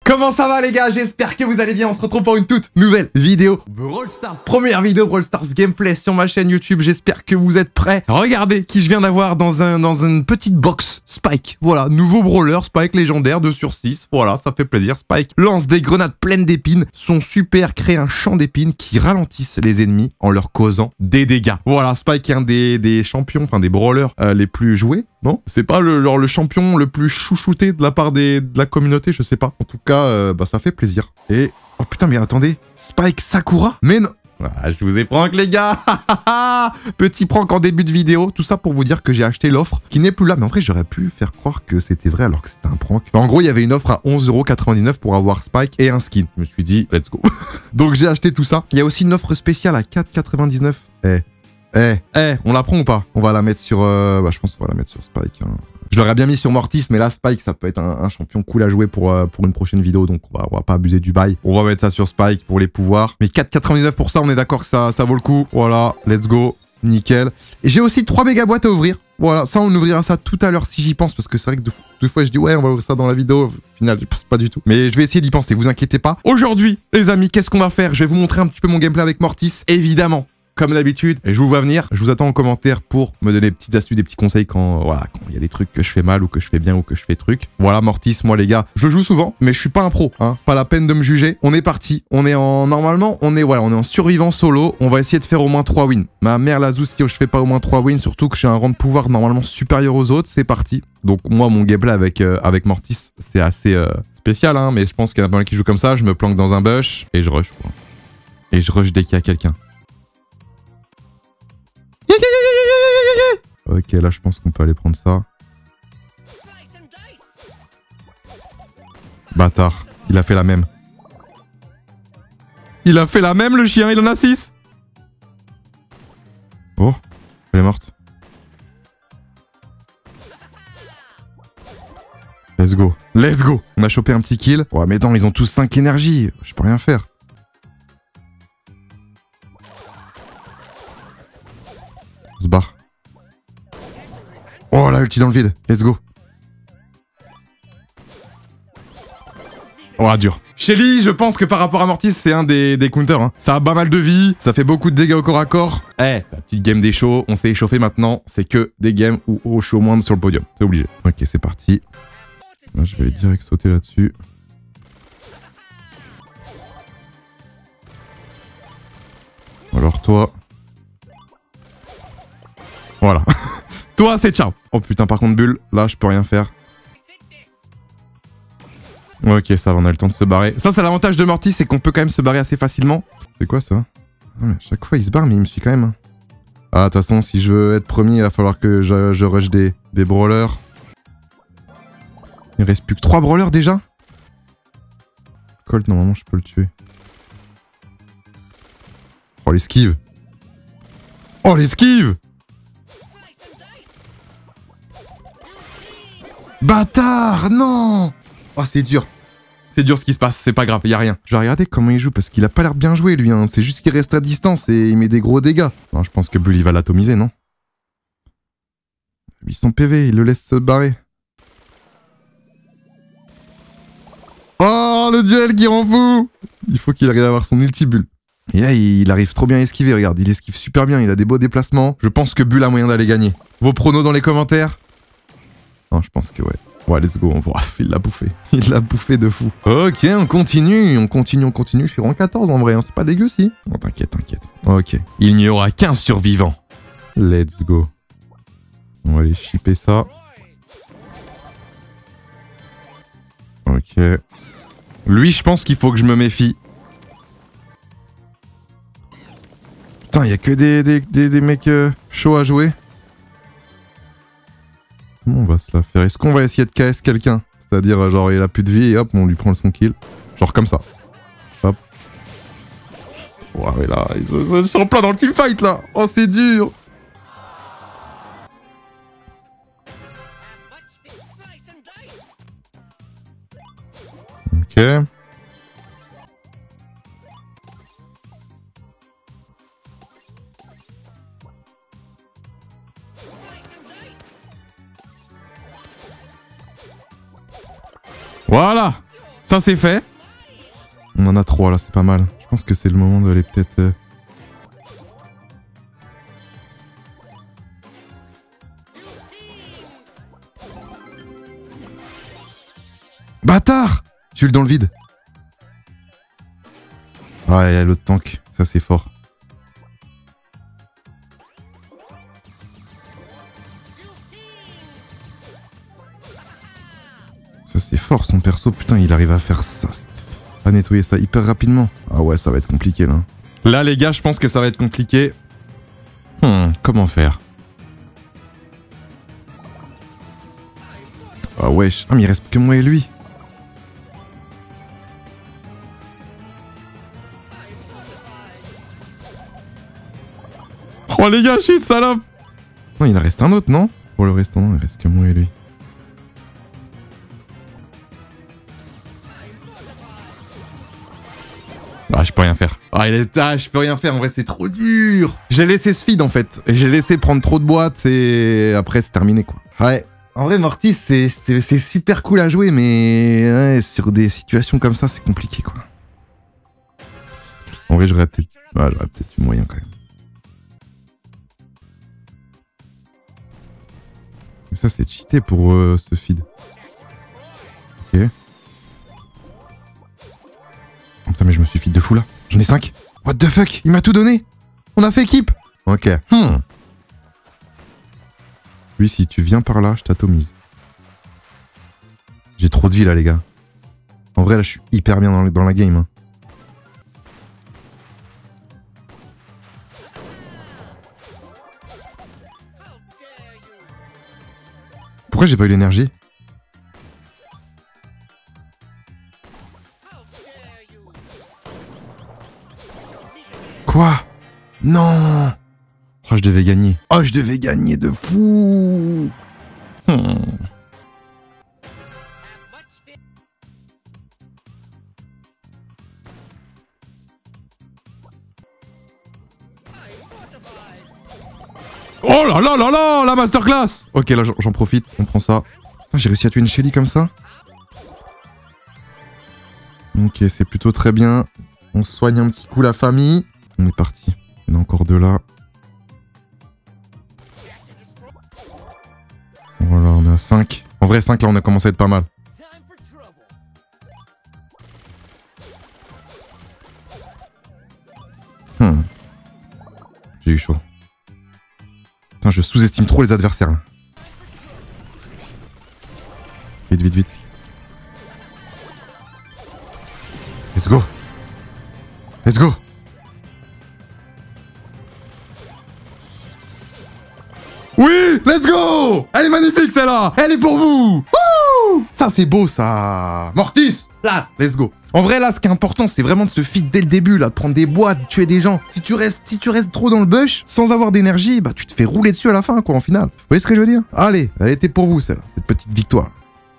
Comment ça va les gars? J'espère que vous allez bien. On se retrouve pour une toute nouvelle vidéo Brawl Stars. Première vidéo Brawl Stars gameplay sur ma chaîne YouTube. J'espère que vous êtes prêts. Regardez qui je viens d'avoir dans une petite box. Spike. Voilà, nouveau brawler. Spike légendaire 2 sur 6. Voilà, ça fait plaisir. Spike lance des grenades pleines d'épines. Son super crée un champ d'épines qui ralentissent les ennemis en leur causant des dégâts. Voilà, Spike est un des champions, enfin des brawlers les plus joués. Non, c'est pas le champion le plus chouchouté de la part de la communauté, je sais pas. En tout cas, ça fait plaisir. Et... oh putain, mais attendez. Spike Sakura? Mais non. Ah, je vous ai prank les gars. Petit prank en début de vidéo. Tout ça pour vous dire que j'ai acheté l'offre qui n'est plus là. Mais en vrai, j'aurais pu faire croire que c'était vrai alors que c'était un prank. En gros, il y avait une offre à 11,99 € pour avoir Spike et un skin. Je me suis dit, let's go. Donc j'ai acheté tout ça. Il y a aussi une offre spéciale à 4,99 €. On la prend ou pas? On va la mettre sur... je pense qu'on va la mettre sur Spike. Hein. Je l'aurais bien mis sur Mortis, mais là, Spike, ça peut être un champion cool à jouer pour une prochaine vidéo. Donc, on va pas abuser du bail. On va mettre ça sur Spike pour les pouvoirs. Mais 4,99 € pour ça, on est d'accord que ça vaut le coup. Voilà, let's go. Nickel. Et j'ai aussi 3 méga boîtes à ouvrir. Voilà, ça, on ouvrira ça tout à l'heure si j'y pense. Parce que c'est vrai que deux fois, je dis, ouais, on va ouvrir ça dans la vidéo. Au final, je pense pas du tout. Mais je vais essayer d'y penser, vous inquiétez pas. Aujourd'hui, les amis, qu'est-ce qu'on va faire? Je vais vous montrer un petit peu mon gameplay avec Mortis, évidemment. Comme d'habitude, et je vous vois venir, je vous attends en commentaire pour me donner des petites astuces, des petits conseils quand il y a des trucs que je fais mal ou que je fais bien ou que je fais truc. Voilà, Mortis, moi les gars, je joue souvent, mais je suis pas un pro, hein. Pas la peine de me juger. On est parti. Normalement, on est en survivant solo. On va essayer de faire au moins 3 wins. Ma mère la zouski, je fais pas au moins 3 wins, surtout que j'ai un rang de pouvoir normalement supérieur aux autres. C'est parti. Donc moi, mon gameplay avec Mortis, c'est assez spécial, hein, mais je pense qu'il y en a pas mal qui jouent comme ça. Je me planque dans un bush et je rush, quoi. Et je rush dès qu'il y a quelqu'un. Ok, là, je pense qu'on peut aller prendre ça. Bâtard. Il a fait la même. Il a fait la même, le chien. Il en a 6. Oh, elle est morte. Let's go. Let's go. On a chopé un petit kill. Ouais, mais non, ils ont tous 5 énergies. Je peux rien faire. On se barre. Oh, la ulti dans le vide. Let's go. Oh, dur. Shelly, je pense que par rapport à Mortis, c'est un des counters. Hein. Ça a pas mal de vie. Ça fait beaucoup de dégâts au corps à corps. La petite game des shows. On s'est échauffé maintenant. C'est que des games où je suis au moins sur le podium. C'est obligé. Ok, c'est parti. Là, je vais direct sauter là-dessus. Alors toi... voilà. Toi, c'est ciao. Oh putain, par contre, Bull, là, je peux rien faire. Ok, ça va, on a le temps de se barrer. Ça, c'est l'avantage de Mortis, c'est qu'on peut quand même se barrer assez facilement. C'est quoi, ça? Ah, mais à chaque fois, il se barre, mais il me suit quand même. Hein. Ah, de toute façon, si je veux être premier, il va falloir que je rush des brawlers. Il reste plus que 3 brawlers, déjà? Colt, normalement, je peux le tuer. Oh, l'esquive. Oh, l'esquive! Bâtard, non! Oh, c'est dur. C'est dur ce qui se passe, c'est pas grave, y a rien. Je vais regarder comment il joue, parce qu'il a pas l'air bien joué, lui. Hein. C'est juste qu'il reste à distance et il met des gros dégâts. Non, je pense que Bull, il va l'atomiser, non? 800 PV, il le laisse se barrer. Oh, le duel qui rend fou! Il faut qu'il arrive à avoir son ulti Bull. Et là, il arrive trop bien à esquiver, regarde. Il esquive super bien, il a des beaux déplacements. Je pense que Bull a moyen d'aller gagner. Vos pronos dans les commentaires? Non, je pense que ouais. Ouais, let's go. Il l'a bouffé. Il l'a bouffé de fou. Ok, on continue. Je suis rang 14 en vrai. Hein. C'est pas dégueu, si. Oh, t'inquiète. Ok. Il n'y aura qu'un survivant. Let's go. On va aller shipper ça. Ok. Lui, je pense qu'il faut que je me méfie. Putain, il y a que des mecs chauds à jouer. Comment on va se la faire? Est-ce qu'on va essayer de KS quelqu'un? C'est-à-dire, genre, il a plus de vie et hop, on lui prend son kill. Genre comme ça. Hop. Ouais, là, ils sont en plein dans le teamfight, là. Oh, c'est dur. Ok. Voilà. Ça c'est fait. On en a 3 là, c'est pas mal. Je pense que c'est le moment d'aller peut-être... Bâtard! J'ai eu le dans le vide. Ouais, il y a l'autre tank. Ça c'est fort. Ça c'est fort son perso. Putain, il arrive à faire ça. À nettoyer ça hyper rapidement. Ah ouais, ça va être compliqué là. Là les gars, je pense que ça va être compliqué. Comment faire? Ah wesh. Ah mais il reste que moi et lui. Oh les gars, shit, salope! Non, il en reste un autre, non? Pour le restant, non, il reste que moi et lui. Ah, je peux rien faire. Ah, je peux rien faire, en vrai, c'est trop dur! J'ai laissé ce feed, en fait. Et j'ai laissé prendre trop de boîtes, et après, c'est terminé, quoi. Ouais. En vrai, Mortis, c'est super cool à jouer, mais ouais, sur des situations comme ça, c'est compliqué, quoi. En vrai, j'aurais peut-être eu moyen, quand même. Mais ça, c'est cheaté pour ce feed. Ok. Oh, putain, mais je me suis feed de fou, là. J'en ai 5. What the fuck? Il m'a tout donné. On a fait équipe. Ok. Lui, si tu viens par là, je t'atomise. J'ai trop de vie, là, les gars. En vrai, là, je suis hyper bien dans la game. Hein. Pourquoi j'ai pas eu l'énergie? Quoi? Non! Oh, je devais gagner. Oh, je devais gagner de fou! Oh là là là là, la masterclass! Ok, là j'en profite, on prend ça. J'ai réussi à tuer une Shelly comme ça. Ok, c'est plutôt très bien. On soigne un petit coup la famille. On est parti. Il y en a encore 2 là. Voilà, on est à 5. En vrai, 5 là, on a commencé à être pas mal. J'ai eu chaud. Putain, je sous-estime trop les adversaires là. Vite, vite, vite. Let's go. Let's go. Oui, let's go. Elle est magnifique celle-là. Elle est pour vous. Wouh, ça c'est beau ça. Mortis. Là, let's go. En vrai là, ce qui est important, c'est vraiment de se feed dès le début, là, de prendre des boîtes, de tuer des gens. Si tu restes trop dans le bush, sans avoir d'énergie, bah tu te fais rouler dessus à la fin, quoi, en finale. Vous voyez ce que je veux dire? Allez, elle était pour vous celle-là, cette petite victoire.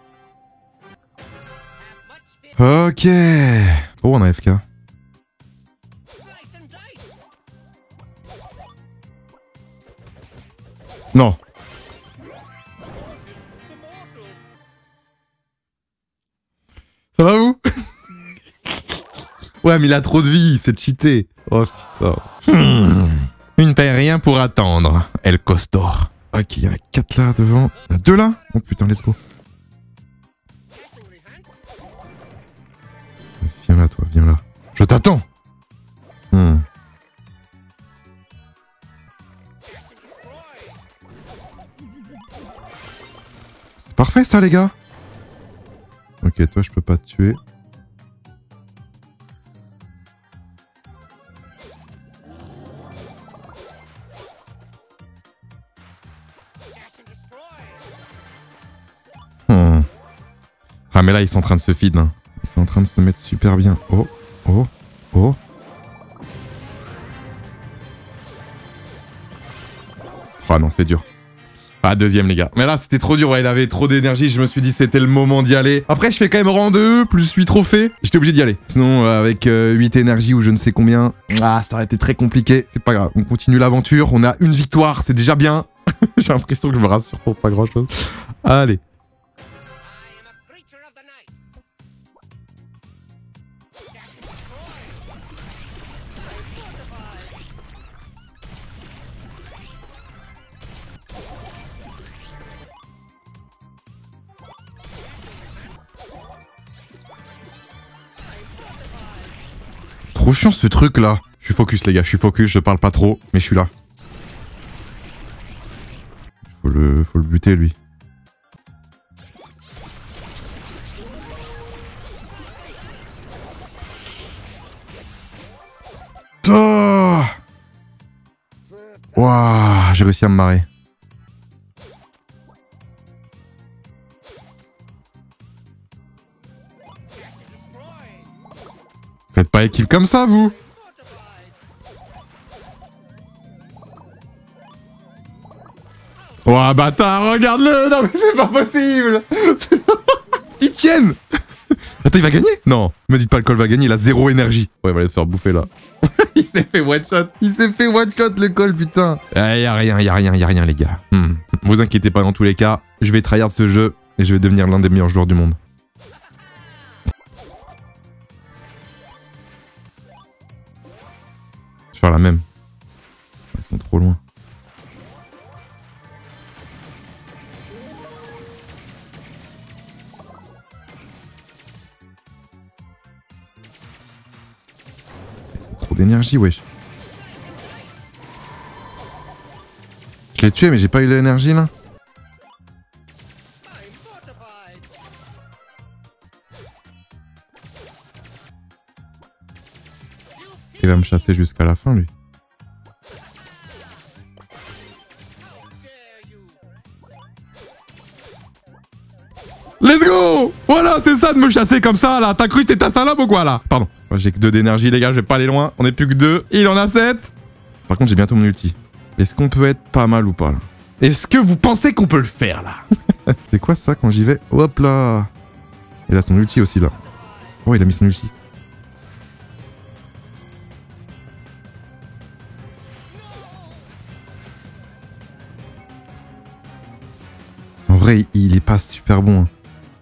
Ok. Oh, on a FK. Non. Ça va vous? Ouais, mais il a trop de vie, c'est cheaté. Oh putain. Une paille rien pour attendre. El Costor. Ok, il y en a 4 là devant. Il y en a 2 là? Oh putain, let's go. Vas-y, viens là, toi, viens là. Je t'attends. C'est parfait ça, les gars. Ok, toi, je peux pas te tuer. Ah, mais là, ils sont en train de se feed. Hein. Ils sont en train de se mettre super bien. Oh, oh, oh. Ah non, c'est dur. Ah, deuxième, les gars. Mais là, c'était trop dur. Ouais, il avait trop d'énergie. Je me suis dit, c'était le moment d'y aller. Après, je fais quand même rang 2, plus 8 trophées. J'étais obligé d'y aller. Sinon, avec 8 énergies ou je ne sais combien, ça aurait été très compliqué. C'est pas grave. On continue l'aventure. On a une victoire. C'est déjà bien. J'ai l'impression que je me rassure pour pas grand-chose. Allez. Trop chiant ce truc là. Je suis focus les gars, je suis focus, je parle pas trop, mais je suis là. Faut le buter lui. Oh, waouh, j'ai réussi à me marrer. Faites pas équipe comme ça, vous. Oh, bâtard, regarde-le. Non, mais c'est pas possible. Ils tiennent. Attends, il va gagner? Non, me dites pas le col va gagner, il a 0 énergie. Ouais, il va aller te faire bouffer, là. Il s'est fait one-shot. Il s'est fait one-shot, le col, putain. Y'a rien, les gars. Vous inquiétez pas, dans tous les cas, je vais tryhard ce jeu et je vais devenir l'un des meilleurs joueurs du monde. Je vais faire la même. Ils sont trop loin. Trop d'énergie, wesh. Je l'ai tué, mais j'ai pas eu l'énergie là. Il va me chasser jusqu'à la fin, lui. Let's go! Voilà, c'est ça de me chasser comme ça, là. T'as cru que t'étais un salope ou quoi, là? Pardon. Moi, j'ai que 2 d'énergie, les gars. Je vais pas aller loin. On est plus que 2. Il en a 7. Par contre, j'ai bientôt mon ulti. Est-ce qu'on peut être pas mal ou pas, là? Est-ce que vous pensez qu'on peut le faire, là? C'est quoi, ça, quand j'y vais? Hop, là. Il a son ulti aussi, là. Oh, il a mis son ulti. En vrai, il est pas super bon, hein.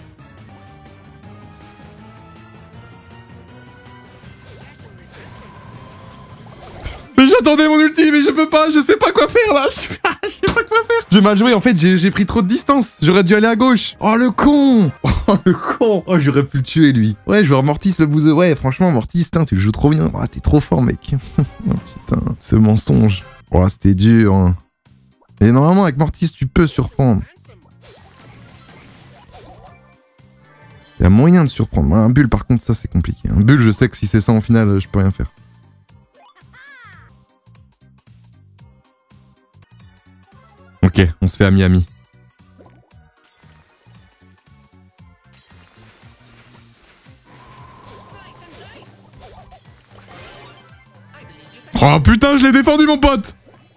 Mais j'attendais mon ulti, mais je peux pas, je sais pas quoi faire là, je sais pas quoi faire. J'ai mal joué, en fait, j'ai pris trop de distance. J'aurais dû aller à gauche. Oh le con. Oh le con. Oh, j'aurais pu le tuer lui. Ouais, je veux Mortis le bouseux. Ouais, franchement, Mortis, tu le joues trop bien. Oh, t'es trop fort, mec. Oh putain, ce mensonge. Oh, c'était dur, hein. Et normalement, avec Mortis, tu peux surprendre. Il y a moyen de surprendre. Un bulle, par contre, ça, c'est compliqué. Un bulle, je sais que si c'est ça en finale, je peux rien faire. Ok, on se fait ami-ami. Oh putain, je l'ai défendu, mon pote!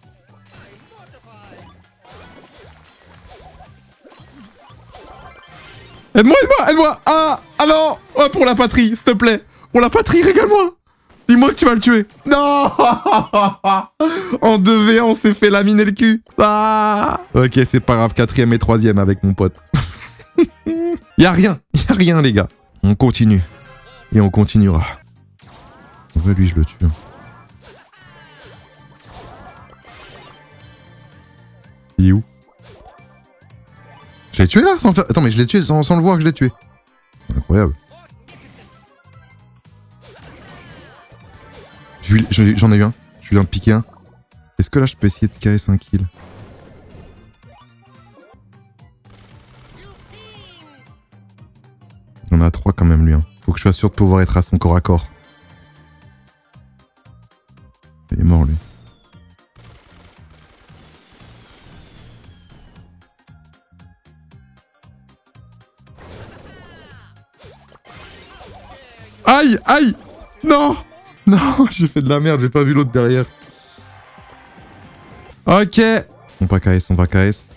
Aide-moi, aide-moi, aide-moi! Ah non! Ouais, pour la patrie, s'il te plaît! Pour la patrie, régale-moi! Dis-moi que tu vas le tuer! Non! En 2v1, on s'est fait laminer le cul! Ah! Ok, c'est pas grave, 4ème et 3ème avec mon pote. Y'a rien, les gars. On continue. Et on continuera. En vrai, lui, je le tue. Il est où? Je l'ai tué là sans faire... Attends, mais je l'ai tué sans le voir que je l'ai tué. C'est incroyable. J'en ai eu un. Je viens de piquer un. Est-ce que là, je peux essayer de KS un kill? Il en a 3 quand même, lui. Hein. Faut que je sois sûr de pouvoir être à son corps à corps. Il est mort, lui. Aïe, aïe! Non! Non, j'ai fait de la merde, j'ai pas vu l'autre derrière. Ok. On va KS, on va KS.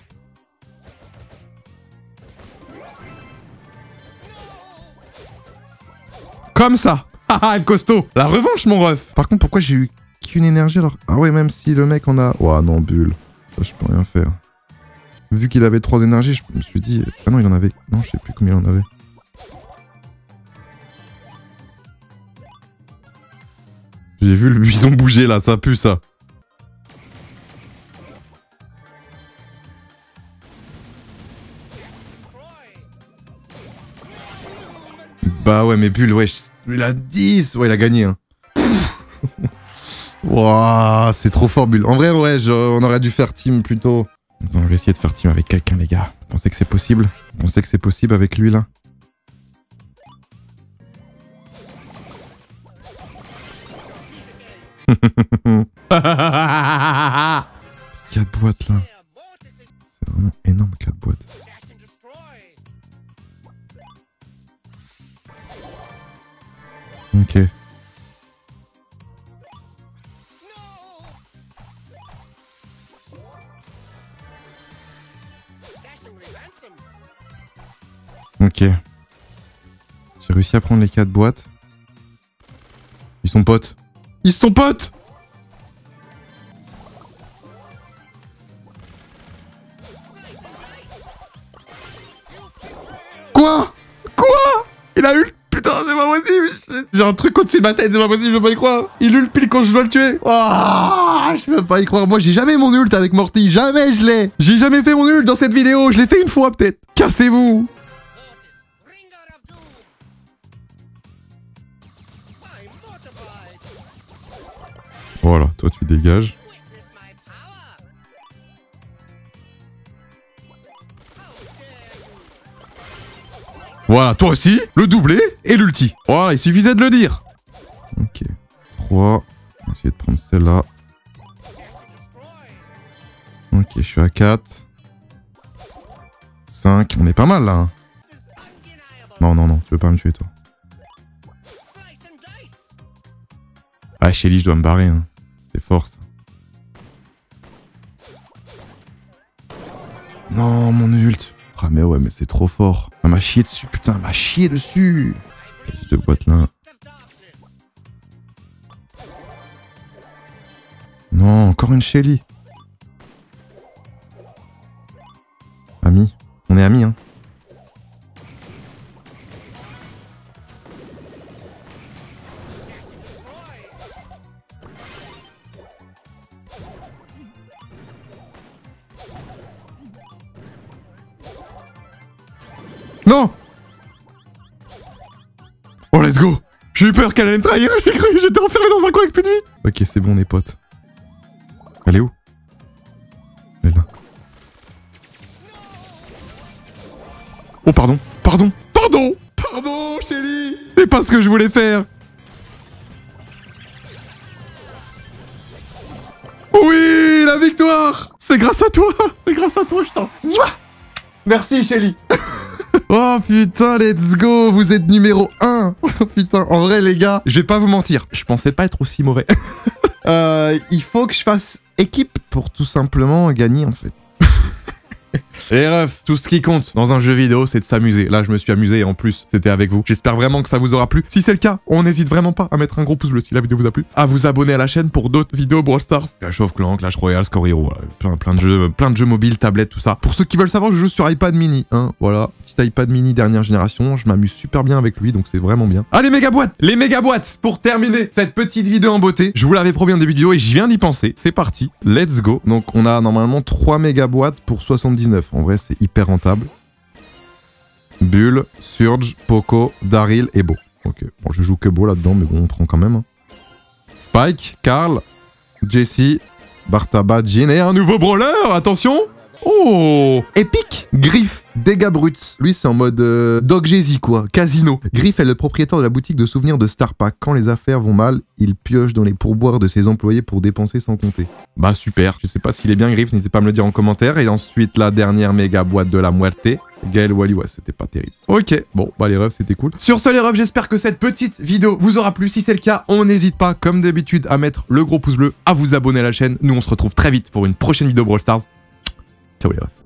Comme ça. Haha, le costaud. La revanche, mon ref. Par contre, pourquoi j'ai eu qu'une énergie alors? Ah ouais, même si le mec en a... Ouah, non, bulle. Ça, je peux rien faire. Vu qu'il avait 3 énergies, je me suis dit... Ah non, il en avait... Non, je sais plus combien il en avait. J'ai vu le buisson bouger là, ça pue ça. Bah ouais, mais Bull, ouais, il a 10. Ouais, il a gagné. Hein. Wouah, c'est trop fort, Bull. En vrai, ouais, on aurait dû faire team plutôt. Attends, je vais essayer de faire team avec quelqu'un, les gars. Vous pensez que c'est possible? Vous pensez que c'est possible avec lui, là? Quatre boîtes, là. C'est vraiment énorme, 4 boîtes. Ok. Ok. J'ai réussi à prendre les 4 boîtes. Ils sont potes. Ils sont potes! Quoi? Il a eu... Putain, c'est pas possible! J'ai un truc au-dessus de ma tête, c'est pas possible, je peux pas y croire! Il ult pile quand je dois le tuer! Oh, je peux pas y croire. Moi, j'ai jamais mon ult avec Morty, jamais je l'ai! J'ai jamais fait mon ult dans cette vidéo, je l'ai fait une fois peut-être! Cassez-vous! Voilà, toi tu dégages. Voilà, toi aussi, le doublé et l'ulti. Voilà, il suffisait de le dire. Ok, 3. On va essayer de prendre celle-là. Ok, je suis à 4. 5, on est pas mal là. Hein. Non, tu veux pas me tuer toi. Ah, Shelly, je dois me barrer. Hein. C'est fort ça. Non, mon ult. Ah mais ouais, mais c'est trop fort. Elle m'a chié dessus, putain, elle m'a chié dessus. J'ai 2 boîtes là. Non, encore une Shelly. Amis. On est amis, hein. Non! Oh, let's go! J'ai eu peur qu'elle allait me trahir, j'ai cru que j'étais enfermé dans un coin avec plus de vie! Ok, c'est bon, on est potes. Elle est où? Elle est là. Oh, pardon! Pardon, Shelly! C'est pas ce que je voulais faire! Oui, la victoire! C'est grâce à toi, je t'en... Merci, Shelly! Oh putain, let's go, vous êtes numéro 1. Oh putain, en vrai les gars, je vais pas vous mentir, je pensais pas être aussi mauvais. Il faut que je fasse équipe pour tout simplement gagner en fait. Et ref, tout ce qui compte dans un jeu vidéo, c'est de s'amuser. Là, je me suis amusé et en plus, c'était avec vous. J'espère vraiment que ça vous aura plu. Si c'est le cas, on n'hésite vraiment pas à mettre un gros pouce bleu si la vidéo vous a plu, à vous abonner à la chaîne pour d'autres vidéos Brawl Stars. Clash of Clans, Clash Royale, Score Hero, plein de jeux mobiles, tablettes, tout ça. Pour ceux qui veulent savoir, je joue sur iPad mini, hein, voilà. Petit iPad mini dernière génération, je m'amuse super bien avec lui, donc c'est vraiment bien. Ah, les méga boîtes pour terminer cette petite vidéo en beauté. Je vous l'avais promis en début de vidéo et je viens d'y penser. C'est parti, let's go. Donc on a normalement 3 méga boîtes pour 79. En vrai, c'est hyper rentable. Bull, Surge, Poco, Daryl et Bo. Ok, bon, je joue que Bo là-dedans, mais bon, on prend quand même. Hein. Spike, Karl, Jesse, Bartaba, Jin et un nouveau brawler, attention. Oh, épique. Griff, dégâts bruts. Lui, c'est en mode Dog Jay-Z, quoi. Casino. Griff est le propriétaire de la boutique de souvenirs de Star Pack. Quand les affaires vont mal, il pioche dans les pourboires de ses employés pour dépenser sans compter. Bah, super. Je sais pas s'il est bien, Griff. N'hésitez pas à me le dire en commentaire. Et ensuite, la dernière méga boîte de la Muerte. Gaël Wally, ouais, c'était pas terrible. Ok, bon, bah les refs, c'était cool. Sur ce, les refs, j'espère que cette petite vidéo vous aura plu. Si c'est le cas, on n'hésite pas, comme d'habitude, à mettre le gros pouce bleu, à vous abonner à la chaîne. Nous, on se retrouve très vite pour une prochaine vidéo Brawl Stars. Ciao les refs.